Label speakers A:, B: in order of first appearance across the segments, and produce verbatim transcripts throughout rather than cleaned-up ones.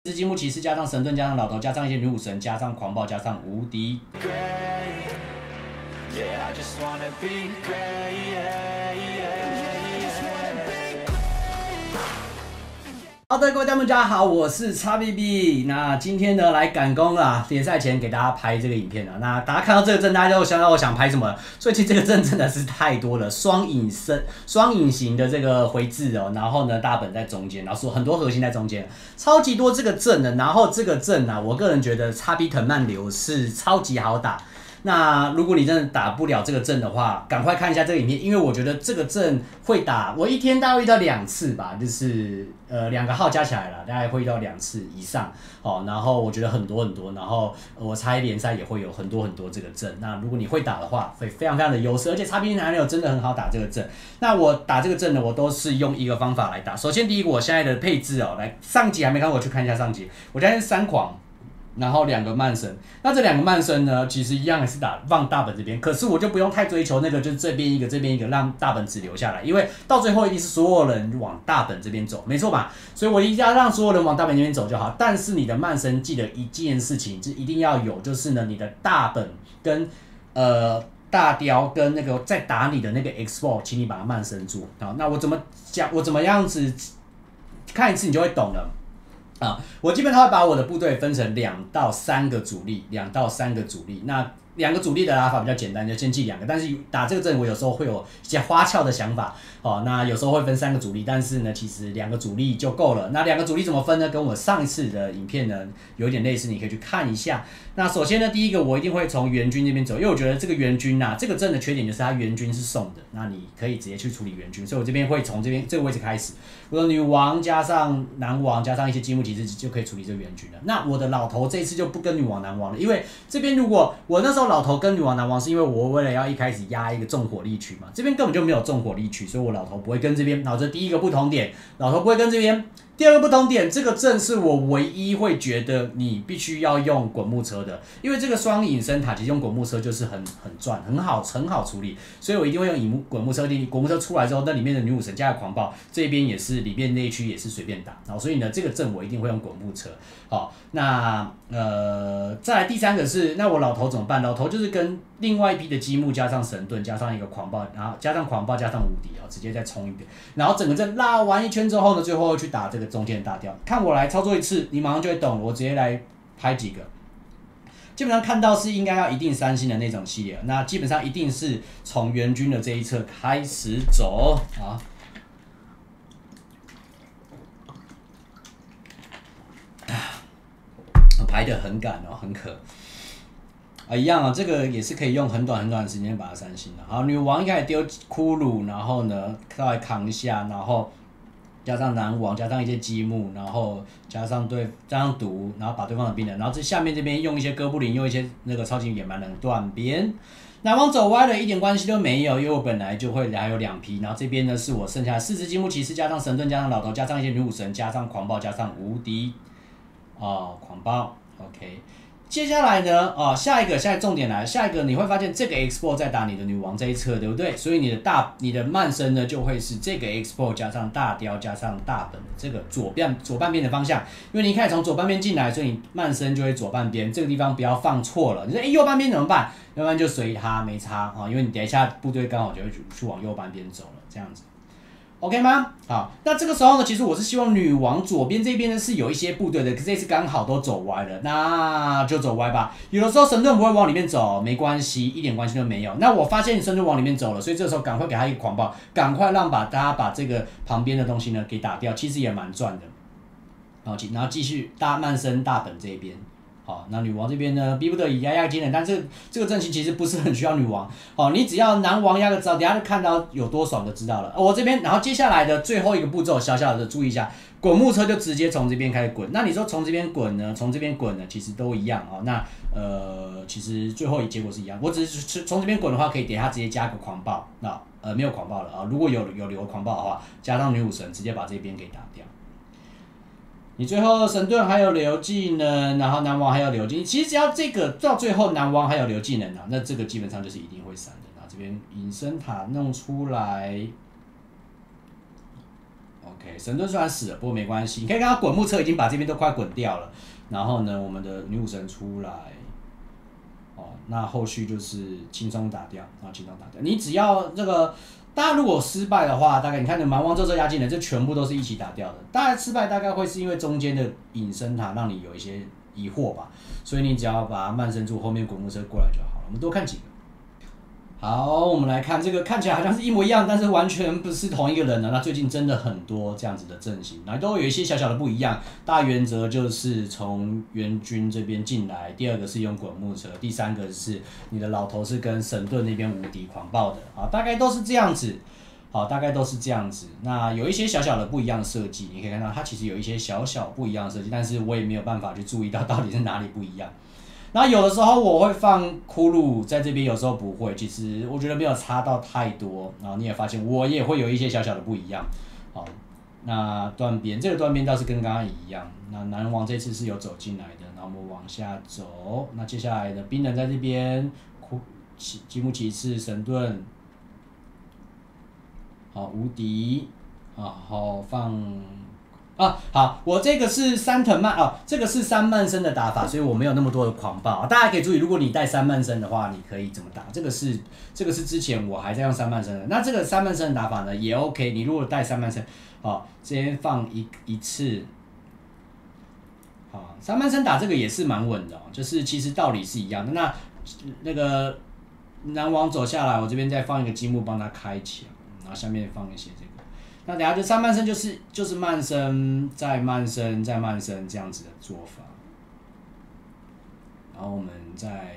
A: 是积木骑士加上神盾加上老头加上一些女武神加上狂暴加上无敌。好的，各位观众大家好，我是 X B B。那今天呢来赶工啊，联赛前给大家拍这个影片啊。那大家看到这个阵，大家就想到我想拍什么？所以其实这个阵真的是太多了，双隐身、双隐形的这个回字哦，然后呢大本在中间，然后说很多核心在中间，超级多这个阵的。然后这个阵啊，我个人觉得 X B 藤蔓流是超级好打。那如果你真的打不了这个阵的话，赶快看一下这个影片，因为我觉得这个阵会打，我一天大概遇到两次吧，就是呃两个号加起来了，大概会遇到两次以上哦。然后我觉得很多很多，然后我猜联赛也会有很多很多这个阵。那如果你会打的话，会非常非常的优势，而且 X P 男友真的很好打这个阵。那我打这个阵呢，我都是用一个方法来打。首先第一个，我现在的配置哦，来上集还没看过，我去看一下上集。我现在是三狂。然后两个慢神，那这两个慢神呢，其实一样也是打放大本这边，可是我就不用太追求那个，就是这边一个这边一个，让大本只留下来，因为到最后一定是所有人往大本这边走，没错吧？所以我一定要让所有人往大本这边走就好。但是你的慢神记得一件事情，就一定要有，就是呢，你的大本跟呃大雕跟那个在打你的那个 X 四， 请你把它慢神住。好，那我怎么讲？我怎么样子看一次你就会懂了。啊，我基本上会把我的部队分成两到三个主力，两到三个主力。那两个主力的打法比较简单，就先记两个。但是打这个阵，我有时候会有一些花俏的想法。哦，那有时候会分三个主力，但是呢，其实两个主力就够了。那两个主力怎么分呢？跟我上一次的影片呢有一点类似，你可以去看一下。那首先呢，第一个我一定会从援军这边走，因为我觉得这个援军呐、啊，这个阵的缺点就是它援军是送的，那你可以直接去处理援军，所以我这边会从这边这个位置开始，我的女王加上男王加上一些积木骑士就可以处理这个援军了。那我的老头这一次就不跟女王男王了，因为这边如果我那时候老头跟女王男王是因为我为了要一开始压一个重火力区嘛，这边根本就没有重火力区，所以我老头不会跟这边，然后这第一个不同点，老头不会跟这边。第二个不同点，这个阵是我唯一会觉得你必须要用滚木车的，因为这个双隐身塔其实用滚木车就是很很赚，很好很好处理，所以我一定会用引木滚木车。滚木车出来之后，那里面的女武神加个狂暴，这边也是里面那一区也是随便打，好，所以呢这个阵我一定会用滚木车。好，那呃再来第三个是，那我老头怎么办？老头就是跟另外一批的积木加上神盾加上一个狂暴，然后加上狂暴加上无敌啊，直接再冲一遍，然后整个阵拉完一圈之后呢，最后去打这个中间的大雕。看我来操作一次，你马上就会懂了。我直接来拍几个，基本上看到是应该要一定三星的那种系列，那基本上一定是从援军的这一侧开始走啊。排得很赶哦，很可。啊，一样啊，这个也是可以用很短很短的时间把它三星的。好，女王一开始丢骷髅，然后呢稍微扛一下，然后加上男王，加上一些积木，然后加上对加上毒，然后把对方的兵人，然后这下面这边用一些哥布林，用一些那个超级野蛮人断边。男王走歪了，一点关系都没有，因为我本来就会还有两批，然后这边呢是我剩下的四只积木骑士加上神盾加上老头加上一些女武神加上狂暴加上无敌哦，狂暴 ，OK。接下来呢，哦，下一个，现在重点来了，下一个你会发现这个 X 四 在打你的女王这一侧，对不对？所以你的大，你的慢身呢就会是这个 X 四 加上大雕加上大本的这个左边左半边的方向，因为你一开始从左半边进来，所以你慢身就会左半边，这个地方不要放错了。你说，哎，右半边怎么办？右半边就随它，没差啊，因为你等一下部队刚好就会去往右半边走了，这样子。OK 吗？好，那这个时候呢，其实我是希望女王左边这边呢是有一些部队的，可是这次刚好都走歪了，那就走歪吧。有的时候神盾不会往里面走，没关系，一点关系都没有。那我发现你神盾往里面走了，所以这时候赶快给他一个狂暴，赶快让把大家把这个旁边的东西呢给打掉，其实也蛮赚的。然后然后继续大慢身大本这边。好，那女王这边呢，逼不得已压压惊人，但这这个阵型其实不是很需要女王。好，你只要男王压个招，等下就看到有多爽就知道了。哦、我这边，然后接下来的最后一个步骤，小小的注意一下，滚木车就直接从这边开始滚。那你说从这边滚呢？从这边滚呢？其实都一样啊、哦。那呃，其实最后结果是一样。我只是从这边滚的话，可以等下直接加个狂暴。那呃没有狂暴了啊，如果有有留狂暴的话，加上女武神，直接把这边给打掉。你最后神盾还有留技能，然后男王还有留技能，其实只要这个到最后男王还有留技能啊，那这个基本上就是一定会闪的。那这边隐身塔弄出来 OK， 神盾虽然死了，不过没关系，你可以看到滚木车已经把这边都快滚掉了。然后呢，我们的女武神出来，哦，那后续就是轻松打掉，然后轻松打掉。你只要这个，大家如果失败的话，大概你看的蛮王这这压技能，这全部都是一起打掉的。大概失败大概会是因为中间的隐身塔让你有一些疑惑吧，所以你只要把它慢身住，后面滚木车过来就好了。我们多看几个。好，我们来看这个，看起来好像是一模一样，但是完全不是同一个人了。那最近真的很多这样子的阵型，那都有一些小小的不一样。大原则就是从援军这边进来，第二个是用滚木车，第三个是你的老头是跟神盾那边无敌狂暴的啊，大概都是这样子。好，大概都是这样子。那有一些小小的不一样的设计，你可以看到它其实有一些小小不一样的设计，但是我也没有办法去注意到到底是哪里不一样。那有的时候我会放骷髅在这边，有时候不会。其实我觉得没有差到太多。然后你也发现我也会有一些小小的不一样。好，那断边这个断边倒是跟刚刚一样。那南王这次是有走进来的，然后我们往下走。那接下来的冰人在这边，吉木骑士神盾，好无敌，然后放。啊，好，我这个是三藤蔓哦，这个是三蔓身的打法，所以我没有那么多的狂暴。大家可以注意，如果你带三蔓身的话，你可以怎么打？这个是这个是之前我还在用三蔓身的，那这个三蔓身的打法呢也 OK。你如果带三蔓身，哦，这边放一一次，好，三蔓身打这个也是蛮稳的哦，就是其实道理是一样的。那那个南王走下来，我这边再放一个积木帮他开墙，然后下面放一些这个。那等下就三慢身就是就是慢身再慢身再慢身这样子的做法，然后我们再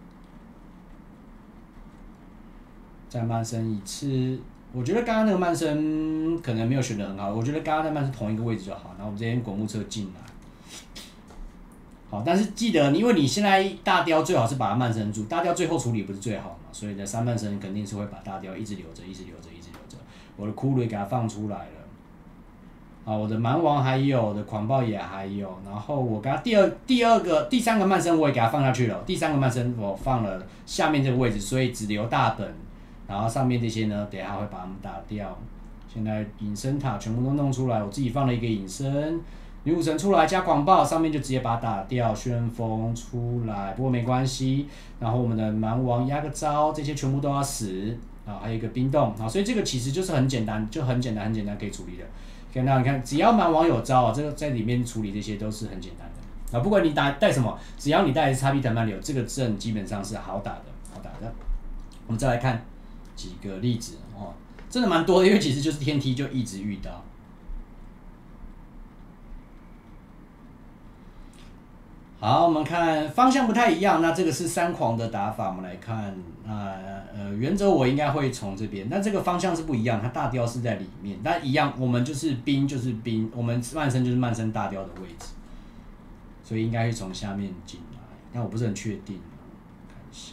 A: 再慢身一次。我觉得刚刚那个慢身可能没有选得很好，我觉得刚刚那慢身同一个位置就好。然后我们这边滚木车进来，好，但是记得，因为你现在大雕最好是把它慢身住，大雕最后处理不是最好嘛，所以在三慢身肯定是会把大雕一直留着，一直留着，一直留着。我的骷髅也给它放出来了，啊，我的蛮王还有，我的狂暴也还有，然后我给它第二、第二个、第三个慢身我也给它放下去了，第三个慢身我放了下面这个位置，所以只留大本，然后上面这些呢，等一下会把它们打掉。现在隐身塔全部都弄出来，我自己放了一个隐身。女武神出来加狂暴，上面就直接把它打掉。旋风出来，不过没关系。然后我们的蛮王压个招，这些全部都要死啊！还有一个冰冻啊，所以这个其实就是很简单，就很简单，很简单可以处理的。看到你看，只要蛮王有招啊，这个在里面处理这些都是很简单的啊。不管你打带什么，只要你带叉 P 藤蔓流，这个阵基本上是好打的，好打的。我们再来看几个例子哦，真的蛮多的，因为其实就是天梯就一直遇到。好，我们看方向不太一样。那这个是三狂的打法，我们来看。那呃，原则我应该会从这边，但这个方向是不一样，它大雕是在里面，但一样，我们就是兵就是兵，我们慢身就是慢身大雕的位置，所以应该会从下面进来，但我不是很确定，看一下。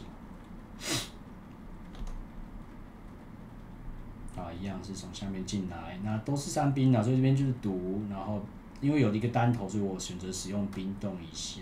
A: 啊，一样是从下面进来，那都是三兵啊，所以这边就是毒，然后因为有一个单头，所以我选择使用冰冻一下。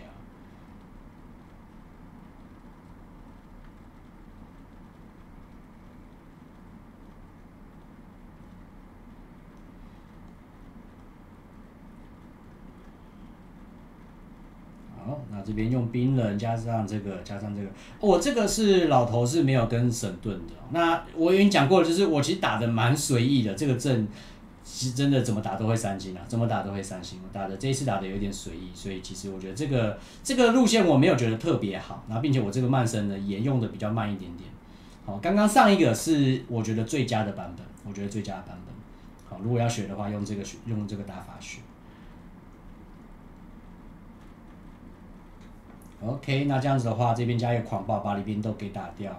A: 好，那这边用冰人加上这个，加上这个，我、哦、这个是老头是没有跟神盾的。那我已经讲过了，就是我其实打的蛮随意的，这个阵其实真的怎么打都会三星啊，怎么打都会三星。我打的这一次打的有点随意，所以其实我觉得这个这个路线我没有觉得特别好，然后并且我这个慢身呢也用的比较慢一点点。好，刚刚上一个是我觉得最佳的版本，我觉得最佳的版本。好，如果要学的话，用这个用这个打法学。OK， 那这样子的话，这边加一个狂暴，把里边都给打掉。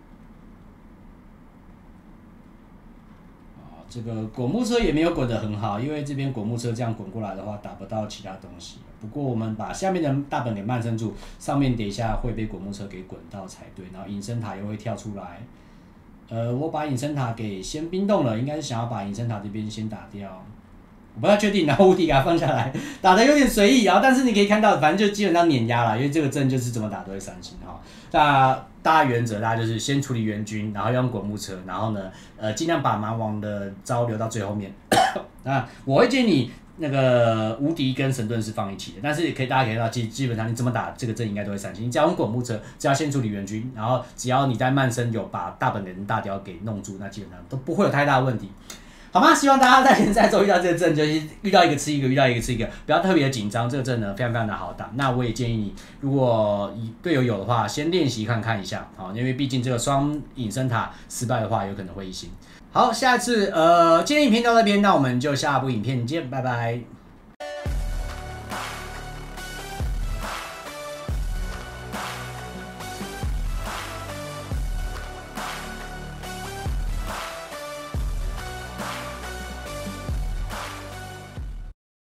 A: 啊，这个滚木车也没有滚得很好，因为这边滚木车这样滚过来的话，打不到其他东西。不过我们把下面的大本给慢身住，上面等一下会被滚木车给滚到才对。然后隐身塔又会跳出来。呃，我把隐身塔给先冰冻了，应该是想要把隐身塔这边先打掉。我不太确定，然后无敌给它放下来，打的有点随意啊，但是你可以看到，反正就基本上碾压了，因为这个阵就是怎么打都会三星哈。大大原则，大家就是先处理援军，然后用滚木车，然后呢，呃，尽量把蛮王的招留到最后面， 那我会建议你那个无敌跟神盾是放一起的，但是可以大家可以看到，基基本上你怎么打这个阵应该都会散星。你只要用滚木车，只要先处理援军，然后只要你在慢生有把大本人大雕给弄住，那基本上都不会有太大的问题。好吗？希望大家在联赛中遇到这个阵，就是遇到一个吃一个，遇到一个吃一个，不要特别的紧张。这个阵呢，非常非常的好打。那我也建议你，如果队友有的话，先练习看看一下啊，因为毕竟这个双隐身塔失败的话，有可能会一星。好，下次呃，今天影片到这边，那我们就下部影片见，拜拜。